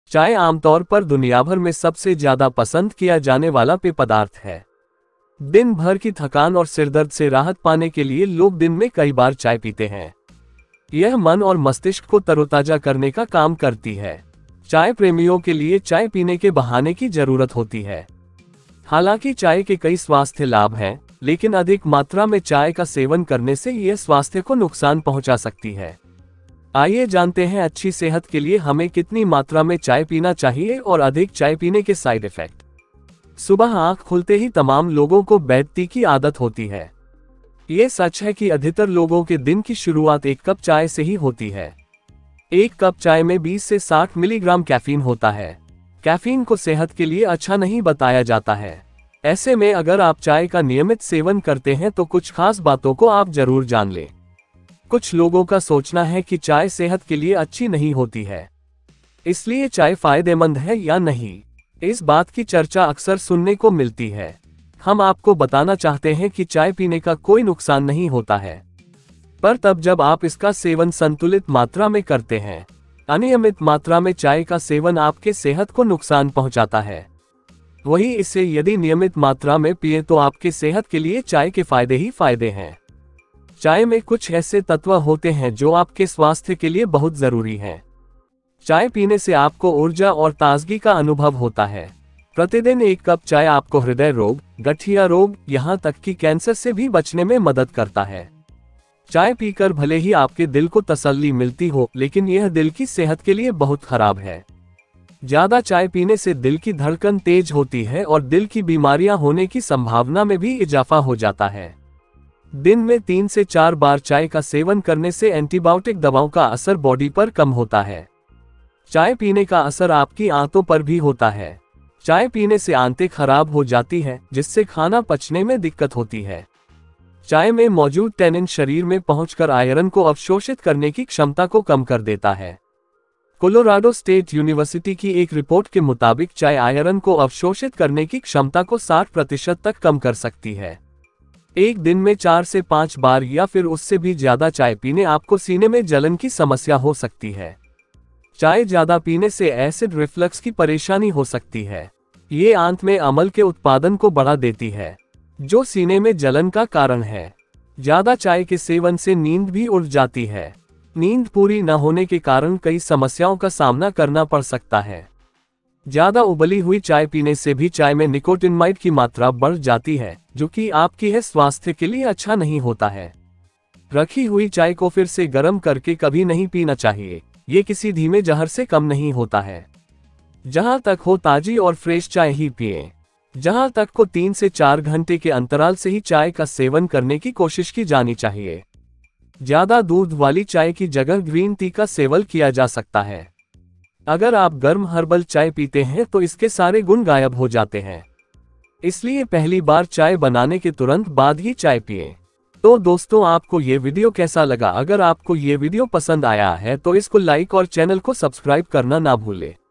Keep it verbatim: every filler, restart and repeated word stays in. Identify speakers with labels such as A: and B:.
A: चाय आमतौर पर दुनिया भर में सबसे ज्यादा पसंद किया जाने वाला पेय पदार्थ है। दिन भर की थकान और सिरदर्द से राहत पाने के लिए लोग दिन में कई बार चाय पीते हैं। यह मन और मस्तिष्क को तरोताजा करने का काम करती है। चाय प्रेमियों के लिए चाय पीने के बहाने की जरूरत होती है। हालांकि चाय के कई स्वास्थ्य लाभ हैं, लेकिन अधिक मात्रा में चाय का सेवन करने से यह स्वास्थ्य को नुकसान पहुंचा सकती है। आइए जानते हैं अच्छी सेहत के लिए हमें कितनी मात्रा में चाय पीना चाहिए और अधिक चाय पीने के साइड इफेक्ट। सुबह आंख खुलते ही तमाम लोगों को बेड टी की आदत होती है। ये सच है कि अधिकतर लोगों के दिन की शुरुआत एक कप चाय से ही होती है। एक कप चाय में बीस से साठ मिलीग्राम कैफीन होता है। कैफीन को सेहत के लिए अच्छा नहीं बताया जाता है। ऐसे में अगर आप चाय का नियमित सेवन करते हैं तो कुछ खास बातों को आप जरूर जान लें। कुछ लोगों का सोचना है कि चाय सेहत के लिए अच्छी नहीं होती है, इसलिए चाय फायदेमंद है या नहीं, इस बात की चर्चा अक्सर सुनने को मिलती है। हम आपको बताना चाहते हैं कि चाय पीने का कोई नुकसान नहीं होता है, पर तब जब आप इसका सेवन संतुलित मात्रा में करते हैं। अनियमित मात्रा में चाय का सेवन आपके सेहत को नुकसान पहुंचाता है। वहीं इसे यदि नियमित मात्रा में पिए तो आपके सेहत के लिए चाय के फायदे ही फायदे हैं। चाय में कुछ ऐसे तत्व होते हैं जो आपके स्वास्थ्य के लिए बहुत जरूरी हैं। चाय पीने से आपको ऊर्जा और ताजगी का अनुभव होता है। प्रतिदिन एक कप चाय आपको हृदय रोग, गठिया रोग, यहाँ तक कि कैंसर से भी बचने में मदद करता है। चाय पीकर भले ही आपके दिल को तसल्ली मिलती हो, लेकिन यह दिल की सेहत के लिए बहुत खराब है। ज्यादा चाय पीने से दिल की धड़कन तेज होती है और दिल की बीमारियां होने की संभावना में भी इजाफा हो जाता है। दिन में तीन से चार बार चाय का सेवन करने से एंटीबायोटिक दवाओं का असर बॉडी पर कम होता है। चाय पीने का असर आपकी आंतों पर भी होता है। चाय पीने से आंतें खराब हो जाती है, जिससे खाना पचने में दिक्कत होती है। चाय में मौजूद टैनिन शरीर में पहुंचकर आयरन को अवशोषित करने की क्षमता को कम कर देता है। कोलोराडो स्टेट यूनिवर्सिटी की एक रिपोर्ट के मुताबिक चाय आयरन को अवशोषित करने की क्षमता को साठ प्रतिशत तक कम कर सकती है। एक दिन में चार से पांच बार या फिर उससे भी ज्यादा चाय पीने आपको सीने में जलन की समस्या हो सकती है। चाय ज्यादा पीने से एसिड रिफ्लक्स की परेशानी हो सकती है। ये आंत में अम्ल के उत्पादन को बढ़ा देती है, जो सीने में जलन का कारण है। ज्यादा चाय के सेवन से नींद भी उड़ जाती है। नींद पूरी न होने के कारण कई समस्याओं का सामना करना पड़ सकता है। ज्यादा उबली हुई चाय पीने से भी चाय में निकोटिनामाइड की मात्रा बढ़ जाती है, जो कि आपकी है स्वास्थ्य के लिए अच्छा नहीं होता है। रखी हुई चाय को फिर से गर्म करके कभी नहीं पीना चाहिए। ये किसी धीमे जहर से कम नहीं होता है। जहां तक हो ताजी और फ्रेश चाय ही पिएं। जहां तक को तीन से चार घंटे के अंतराल से ही चाय का सेवन करने की कोशिश की जानी चाहिए। ज्यादा दूध वाली चाय की जगह ग्रीन टी का सेवन किया जा सकता है। अगर आप गर्म हर्बल चाय पीते हैं तो इसके सारे गुण गायब हो जाते हैं, इसलिए पहली बार चाय बनाने के तुरंत बाद ही चाय पिएं। तो दोस्तों, आपको ये वीडियो कैसा लगा? अगर आपको ये वीडियो पसंद आया है तो इसको लाइक और चैनल को सब्सक्राइब करना ना भूलें।